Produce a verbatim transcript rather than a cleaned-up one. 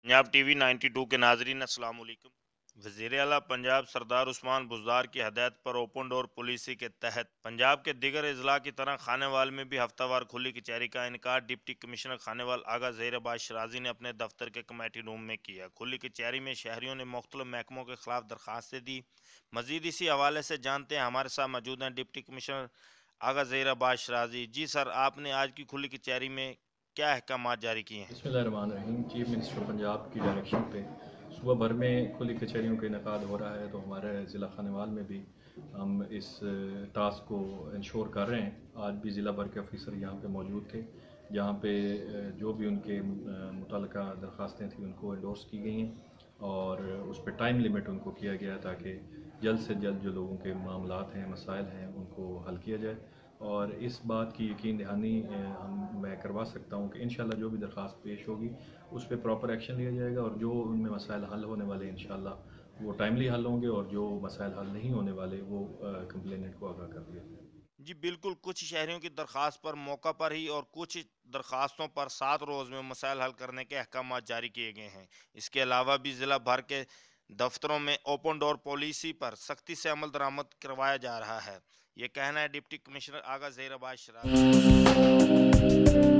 Punjab TV ninety two के नाजरीन अस्सलाम वालेकुम। वज़ीर आला पंजाब सरदार उस्मान बुज़दार की हदायत पर ओपन डोर पॉलिसी के तहत पंजाब के दीगर अजला की तरह खानेवाल में भी हफ्तावार खुली कचहरी का इनकार डिप्टी कमिश्नर खानेवाल आगा ज़हीर अब्बास शराजी ने अपने दफ्तर के कमेटी रूम में किया। खुली कचहरी में शहरियों ने मुख्तलिफ महकमों के खिलाफ दरखास्तें दी। मजीद इसी हवाले से जानते हैं, हमारे साथ मौजूद हैं डिप्टी कमिश्नर आगा ज़हीर अब्बास शराजी। जी सर, आपने आज की खुली कचहरी में क्या अहकामात जारी किए हैं? बिस्मिल्लाहिर्रहमानिर्रहीम। चीफ मिनिस्टर पंजाब की डायरेक्शन पे सुबह भर में खुली कचहरियों का इनकाद हो रहा है, तो हमारे ज़िला खानेवाल में भी हम इस टास्क को इंश्योर कर रहे हैं। आज भी ज़िला भर के ऑफिसर यहाँ पे मौजूद थे, जहाँ पे जो भी उनके मुतल्लिका दरख्वास्तें थी उनको एंडोर्स की गई हैं और उस पर टाइम लिमिट उनको किया गया ताकि जल्द से जल्द जो लोगों के मामलात हैं, मसाइल हैं, उनको हल किया जाए। और इस बात की यकीन दहानी हम मैं करवा सकता हूँ कि इंशाल्लाह जो भी दरख्वास्त पेश होगी उस पर प्रॉपर एक्शन लिया जाएगा और जो उनमें मसाइल हल होने वाले इंशाल्लाह वो टाइमली हल होंगे और जो मसाइल हल नहीं होने वाले वो कंप्लेनेंट को आगाह कर दिया जाएगा। जी बिल्कुल, कुछ शहरियों की दरख्वास्त पर मौका पर ही और कुछ दरख्वास्तों पर सात रोज़ में मसाइल हल करने के अहकाम जारी किए गए हैं। इसके अलावा भी ज़िला भर के दफ्तरों में ओपन डोर पॉलिसी पर सख्ती से अमल दरामद करवाया जा रहा है। ये कहना है डिप्टी कमिश्नर आगा ज़हीर अब्बास शराजी।